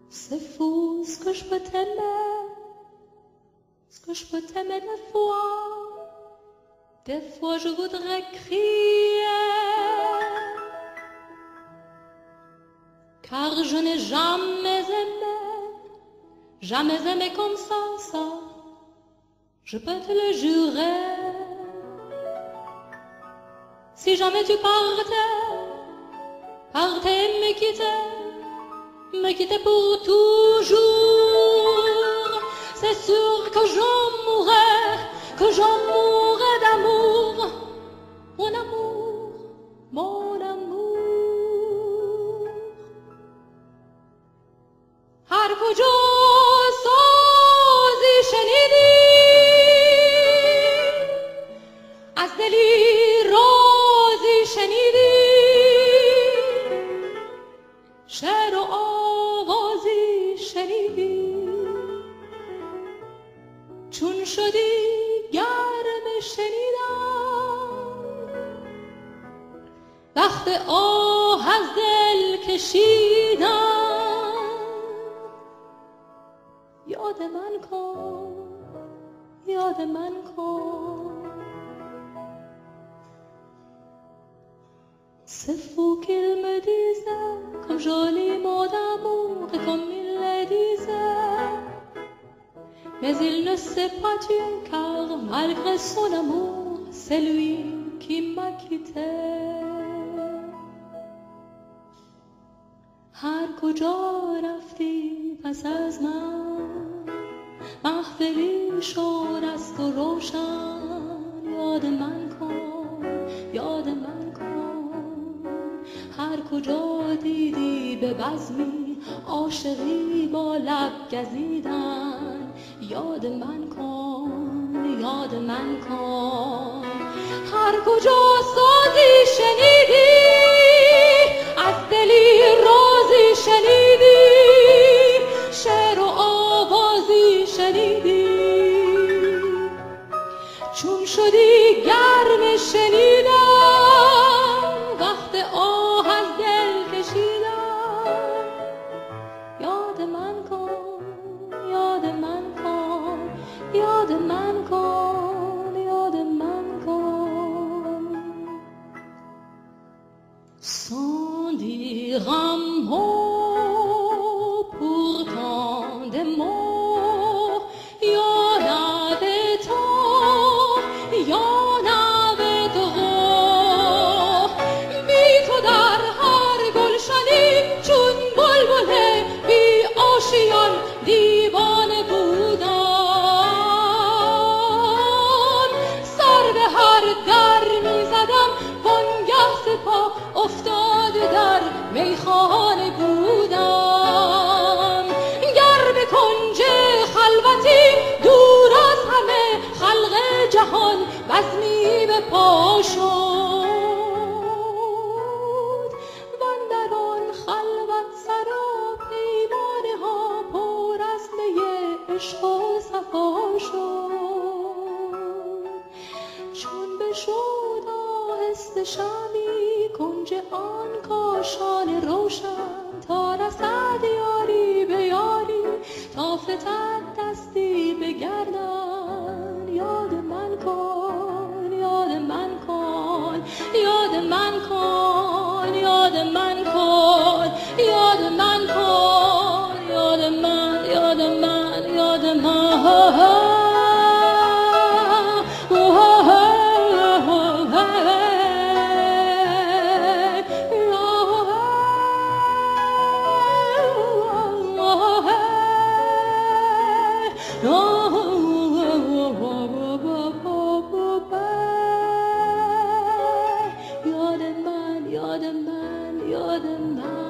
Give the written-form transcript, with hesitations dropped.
C'est fou ce que je peux t'aimer, ce que je peux t'aimer des fois je voudrais crier, car je n'ai jamais aimé comme ça, je peux te le jurer. Si jamais tu partais me quitter pour toujours, c'est sûr que j'en mourrais d'amour, mon amour, mon amour. هر کجا سازی شنیدی از دلی رازی شنیدی شعر و آوازی شنیدی چون شدی گرم شنیدم وقت آه از دل کشیدم یاد من کن C'est fou qu'il me disait comme joli mot d'amour et comme il le disait, mais il ne s'est pas tué car malgré son amour c'est lui qui m'a quitté. هر کجا رفتی پس از من محفلی شد از تو روشن یاد من کن هر کجا دیدی به بزمی عاشقی با لب گزیدن یاد من کن هر کجا سازی شنیدی از دلی رازی شنیدی شعر و آوازی شنیدی چون شدی گرم شنیدم وقت آه از دل کشیدم یاد من کن sans dire un mot pourtant des mots y en avait tant بی تو در هر گلشنی چون بلبله بی آشیان دیوانه بودم سر به هر در می زدم وانگه سپاه افتاده در میخانه بودم گر به کنج خلوتی دور از همه خلق جهان بزمی به پا شد واندر آن خلوت سرا پیمانه ها پر از می عشق و صفا شد چون بشد آهسته شمی کنج آن کاشان روشن تا رسد یاری به یاری تا فتد دستی به گردن یاد من کن یاد من